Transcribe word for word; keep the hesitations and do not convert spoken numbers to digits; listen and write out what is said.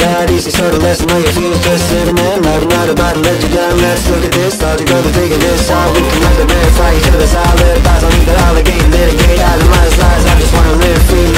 that easy, so to listen all your feelings just living in life. I'm not about to let you down, let's look at this. Thought you go to figure this out. We can never verify each other's solid thoughts. I'll leave it all again, litigate out of my slides. I just wanna live free.